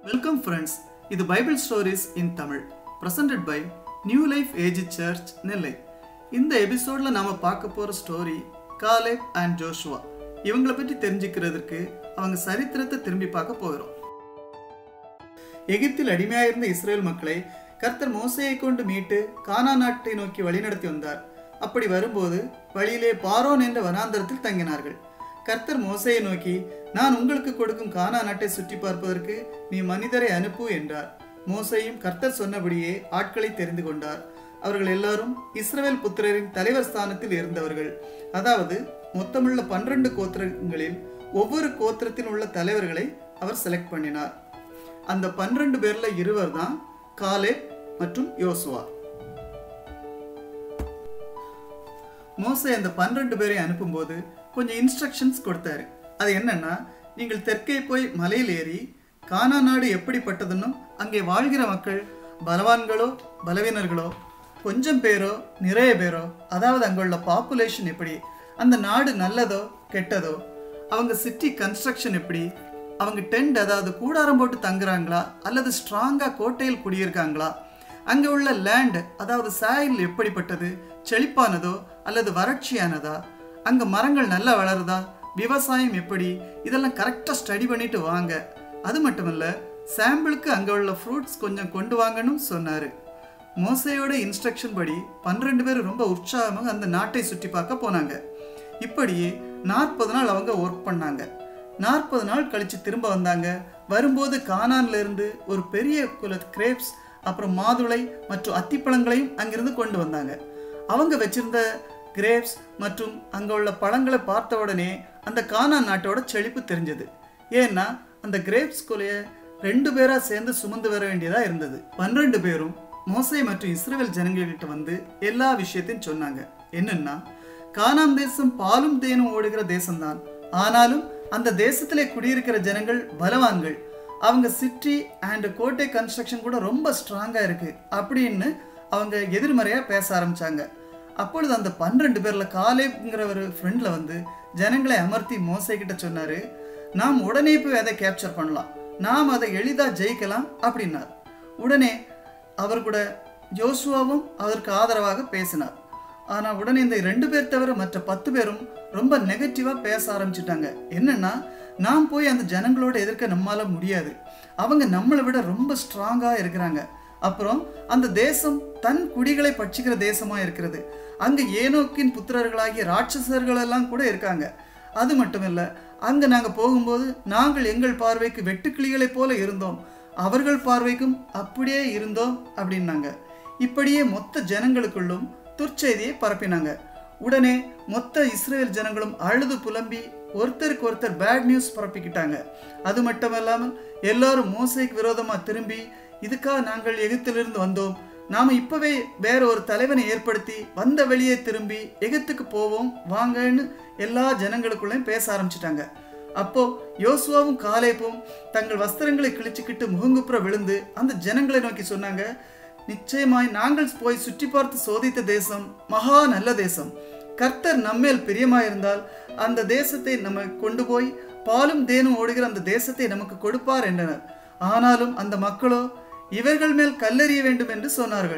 Welcome friends, இது Bible Stories in Tamil presented by New Life Age Church நெல்லை. இந்த எபிசோட்ல நாம பார்க்க போற ஸ்டோரி காலேப் அண்ட் ஜோஷுவா. இவங்களை பற்றி தெரிஞ்சுக்கிறதுக்கு அவங்க சரித்திரத்தை திரும்பி பார்க்க போகிறோம். எகிப்தில் அடிமையாயிருந்த இஸ்ரேல் மக்களை கர்த்தர் மோசேயை கொண்டு மீட்டு கானான் நாட்டை நோக்கி வழிநடத்தி வந்தார். அப்படி வரும்போது வழியிலே பாரோன் என்ற வனாந்தரத்தில் தங்கினார்கள். கர்த்தர் மோசேயை நோக்கி, நான் உங்களுக்கு கொடுக்கும் கானான் நாட்டை சுற்றி பார்ப்பதற்கு நீ மனிதரை அனுப்பு என்றார். மோசேயும் கர்த்தர் சொன்னபடியே ஆட்களை தெரிந்து கொண்டார். அவர்கள் எல்லாரும் இஸ்ரவேல் புத்திரரின் தலைவர் ஸ்தானத்தில் இருந்தவர்கள். அதாவது மொத்தமுள்ள 12 கோத்திரங்களில் ஒவ்வொரு கோத்திரத்தில் உள்ள தலைவர்களை அவர் செலக்ட் பண்ணினார். அந்த 12 பேர்ல 2 தான் காலேப் மற்றும் யோசுவா. மோசே அந்த 12 பேரை அனுப்பும்போது கொஞ்சம் இன்ஸ்ட்ரக்ஷன்ஸ் கொடுத்தாரு. அது என்னன்னா, நீங்கள் தெற்கே போய் மலையில் ஏறி கானான் நாடு எப்படிப்பட்டதுன்னு, அங்கே வாழ்கிற மக்கள் பலவான்களோ பலவீனர்களோ, கொஞ்சம் பேரோ நிறைய பேரோ, அதாவது அங்குள்ள பாப்புலேஷன் எப்படி, அந்த நாடு நல்லதோ கெட்டதோ, அவங்க சிட்டி கன்ஸ்ட்ரக்ஷன் எப்படி, அவங்க டென்ட் அதாவது கூடாரம் போட்டு தங்குறாங்களா அல்லது ஸ்ட்ராங்காக கோட்டையில் குடியிருக்காங்களா, அங்கே உள்ள லேண்ட் அதாவது சாயில் எப்படிப்பட்டது, செழிப்பானதோ அல்லது வறட்சியானதா, அங்கே மரங்கள் நல்லா வளருதா, விவசாயம் எப்படி, இதெல்லாம் கரெக்டாக ஸ்டடி பண்ணிட்டு வாங்க. அது மட்டும் இல்லை, சாம்பிளுக்கு அங்கே உள்ள ஃப்ரூட்ஸ் கொஞ்சம் கொண்டு வாங்கன்னு சொன்னார். மோசையோட இன்ஸ்ட்ரக்ஷன் படி 12 பேர் ரொம்ப உற்சாகமாக அந்த நாட்டை சுற்றி பார்க்க போனாங்க. இப்படியே 40 நாள் அவங்க ஒர்க் பண்ணாங்க. 40 நாள் கழித்து திரும்ப வந்தாங்க. வரும்போது கானான்ல இருந்து ஒரு பெரிய குல கிரேப்ஸ், அப்புறம் மாதுளை மற்றும் அத்திப்பழங்களையும் அங்கிருந்து கொண்டு வந்தாங்க. அவங்க வச்சிருந்த கிரேப்ஸ் மற்றும் அங்கே உள்ள பழங்களை பார்த்த உடனே அந்த கானான் நாட்டோட செழிப்பு தெரிஞ்சது. ஏன்னா அந்த கிரேப்ஸ் கொலையை 2 பேரா சேர்ந்து சுமந்து வர வேண்டியதா இருந்தது. 12 பேரும் மோசே மற்றும் இஸ்ரவேல் ஜனங்கள்கிட்ட வந்து எல்லா விஷயத்தையும் சொன்னாங்க. என்னன்னா, கானான் தேசம் பாலும் தேனும் ஓடுகிற தேசம்தான். ஆனாலும் அந்த தேசத்திலே குடியிருக்கிற ஜனங்கள் பலவான்கள். அவங்க சிட்டி அண்ட் கோட்டை கன்ஸ்ட்ரக்ஷன் கூட ரொம்ப ஸ்ட்ராங்கா இருக்கு அப்படின்னு அவங்க எதிர்மறையா பேச ஆரம்பிச்சாங்க. அப்பொழுது அந்த 12 பேர்ல காலேப்ங்கிற ஒரு ஃப்ரெண்ட்ல வந்து ஜனங்களை அமர்த்தி மோசே கிட்ட சொன்னாரு, நாம் உடனே போய் அதை கேப்சர் பண்ணலாம், நாம் அதை எளிதா ஜெயிக்கலாம் அப்படின்னார். உடனே அவர் கூட யோசுவாவும் அதற்கு ஆதரவாக பேசினார். ஆனா உடனே இந்த 2 பேர் தவிர மற்ற 10 பேரும் ரொம்ப நெகட்டிவா பேச ஆரம்பிச்சுட்டாங்க. என்னன்னா, நாம் போய் அந்த ஜனங்களோட எதிர்க்க நம்மால முடியாது, அவங்க நம்மளை விட ரொம்ப ஸ்ட்ராங்கா இருக்கிறாங்க. அப்புறம் அந்த தேசம் தன் குடிகளை பட்சிக்கிற தேசமா இருக்கிறது. அங்க ஏனோக்கின் புத்திரர்களாகிய ராட்சசர்கள் எல்லாம் கூட இருக்காங்க. அது மட்டும் இல்ல, அங்க நாங்க போகும்போது நாங்கள் எங்கள் பார்வைக்கு வெட்டுக்கிளிகளை போல இருந்தோம், அவர்கள் பார்வைக்கும் அப்படியே இருந்தோம் அப்படின்னாங்க. இப்படியே மொத்த ஜனங்களுக்குள்ளும் துர்ச்செய்தியை பரப்பினாங்க. உடனே மொத்த இஸ்ரேல் ஜனங்களும் அழுது புலம்பி ஒருத்தருக்கு ஒருத்தர் பேட் நியூஸ் பரப்பிக்கிட்டாங்க. அது மட்டும் இல்லாமல் எல்லாரும் மோசேக்கு விரோதமா திரும்பி, இதுக்காக நாங்கள் எகிப்திலிருந்து வந்தோம், நாம இப்பவே வேற ஒரு தலைவனை ஏற்படுத்தி வந்த வெளியே திரும்பி எகிப்துக்கு போவோம் வாங்கன்னு எல்லா ஜனங்களுக்குள்ளையும் பேச ஆரம்பிச்சிட்டாங்க. அப்போ யோசுவாவும் காலேப்பும் தங்கள் வஸ்திரங்களை கிழிச்சுக்கிட்டு முகங்குப்புற விழுந்து அந்த ஜனங்களை நோக்கி சொன்னாங்க, நிச்சயமாய் நாங்கள் போய் சுற்றி பார்த்து சோதித்த தேசம் மகா நல்ல தேசம். கர்த்தர் நம்மேல் பிரியமாயிருந்தால் அந்த தேசத்தை நம்ம கொண்டு போய் பாலும் தேனும் ஓடுகிற அந்த தேசத்தை நமக்கு கொடுப்பார் என்றனர். ஆனாலும் அந்த மக்களோ இவர்கள் மேல் கல்லெறிய வேண்டும் என்று சொன்னார்கள்.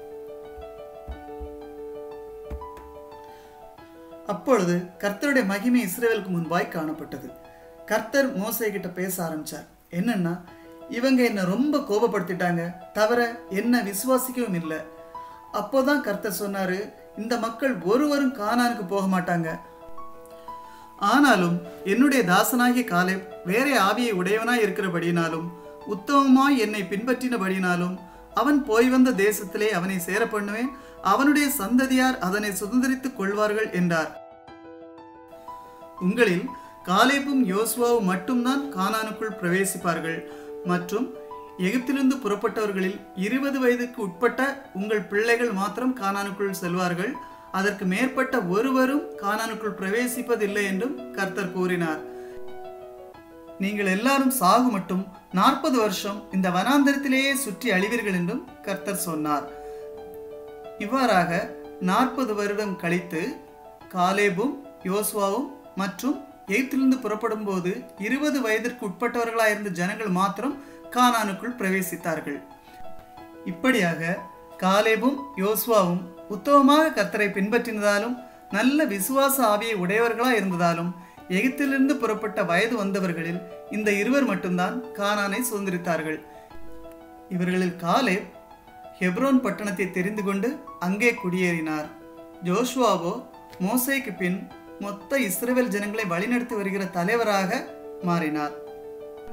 அப்பொழுது கர்த்தருடைய மகிமை இஸ்ரவேலுக்கு முன்பாய் காணப்பட்டது. கர்த்தர் மோசே கிட்ட பேச ஆரம்பிச்சார். என்னன்னா, இவங்க என்ன ரொம்ப கோபப்படுத்திட்டாங்க, தவிர என்ன விசுவாசிக்கவும் இல்லை. அப்போதான் கர்த்தர் சொன்னாரு, இந்த மக்கள் ஒருவரும் கானானுக்கு போக மாட்டாங்க. ஆனாலும் என்னுடைய தாசனாகிய காலேப் வேற ஆவியை உடையவனாய் இருக்கிறபடினாலும் உத்தமமாய் என்னை பின்பற்றினபடினாலும் அவன் போய் வந்த தேசத்திலே அவனை சேர பண்ணுவேன், அவனுடைய சந்ததியார் அதனை சுதந்திரித்துக் கொள்வார்கள் என்றார். உங்களில் காலேப்பும் யோசுவாவும் மட்டும்தான் கானானுக்குள் பிரவேசிப்பார்கள் மற்றும் எகிப்திலிருந்து புறப்பட்டவர்களில் 20 வயதுக்கு உட்பட்ட உங்கள் பிள்ளைகள் மாத்திரம் கானானுக்குள் செல்வார்கள், அதற்கு மேற்பட்ட ஒருவரும் கானானுக்குள் பிரவேசிப்பதில்லை என்றும் கர்த்தர் கூறினார். நீங்கள் எல்லாரும் சாகு மட்டும் 40 வருஷம் இந்த வனாந்தரத்திலேயே சுற்றி அழிவீர்கள் என்றும் கர்த்தர் சொன்னார். இவ்வாறாக 40 வருடம் கழித்து காலேபும் யோசுவாவும் மற்றும் எகிப்திலிருந்து புறப்படும் போது 20 வயதிற்கு உட்பட்டவர்களாயிருந்த ஜனங்கள் மாத்திரம் கானானுக்குள் பிரவேசித்தார்கள். இப்படியாக காலேபும் யோசுவாவும் உத்தமமாக கர்த்தரை பின்பற்றினதாலும் நல்ல விசுவாச ஆவியை உடையவர்களாக இருந்ததாலும் எகிப்திலிருந்து புறப்பட்ட வயது வந்தவர்களில் இந்த இருவர் மட்டும்தான் கானானை சுதந்திரித்தார்கள். இவர்களில் காலேப் ஹெப்ரோன் பட்டணத்தை தெரிந்து கொண்டு அங்கே குடியேறினார். ஜோஷுவாவோ மோசேக்கு பின் மொத்த இஸ்ரவேல் ஜனங்களை வழிநடத்தி வருகிற தலைவராக மாறினார்.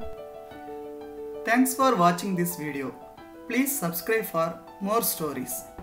Thanks for watching this video. Please subscribe for more stories.